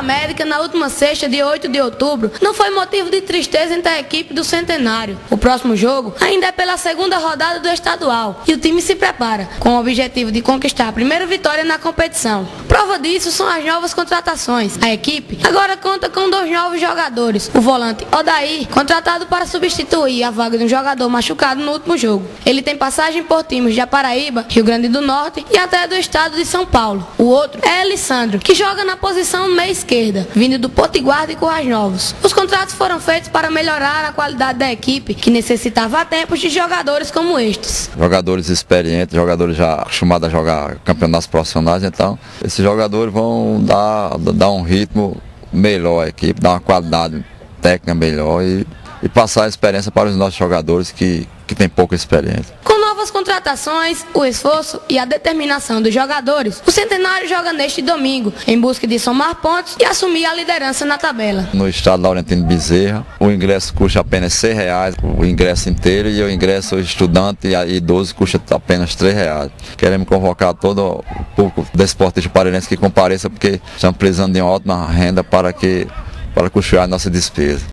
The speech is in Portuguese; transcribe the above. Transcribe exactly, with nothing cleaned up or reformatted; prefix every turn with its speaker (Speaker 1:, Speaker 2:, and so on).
Speaker 1: América na última sexta, dia oito de outubro, não foi motivo de tristeza entre a equipe do Centenário. O próximo jogo ainda é pela segunda rodada do estadual e o time se prepara com o objetivo de conquistar a primeira vitória na competição. Prova disso são as novas contratações. A equipe agora conta com dois novos jogadores. O volante Odair, contratado para substituir a vaga de um jogador machucado no último jogo. Ele tem passagem por times de Paraíba, Rio Grande do Norte e até do estado de São Paulo. O outro é Alessandro, que joga na posição meia esquerda, vindo do Potiguar de Currais Novos. Os contratos foram feitos para melhorar a qualidade da equipe, que necessitava há tempos de jogadores como estes.
Speaker 2: Jogadores experientes, jogadores já acostumados a jogar campeonatos profissionais, então esses jogadores vão dar, dar um ritmo melhor à equipe, dar uma qualidade técnica melhor e, e passar a experiência para os nossos jogadores que, que têm pouca experiência.
Speaker 1: Com novas contratações, o esforço e a determinação dos jogadores, o Centenário joga neste domingo, em busca de somar pontos e assumir a liderança na tabela.
Speaker 2: No estado Laurentino Bezerra, o ingresso custa apenas seis reais, o ingresso inteiro, e o ingresso estudante e idoso custa apenas três reais. Queremos convocar todo o público desportista parairense que compareça, porque estamos precisando de uma ótima renda para que para custear a nossa despesa.